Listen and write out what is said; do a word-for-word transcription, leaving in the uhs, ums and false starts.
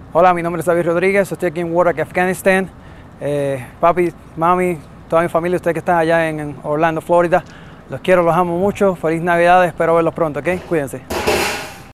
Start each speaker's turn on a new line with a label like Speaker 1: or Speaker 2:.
Speaker 1: Hola, mi nombre es David Rodríguez, estoy aquí en Wardak, Afganistán. Eh, papi, mami, toda mi familia, ustedes que están allá en Orlando, Florida, los quiero, los amo mucho. Feliz Navidad, espero verlos pronto, ¿ok? Cuídense.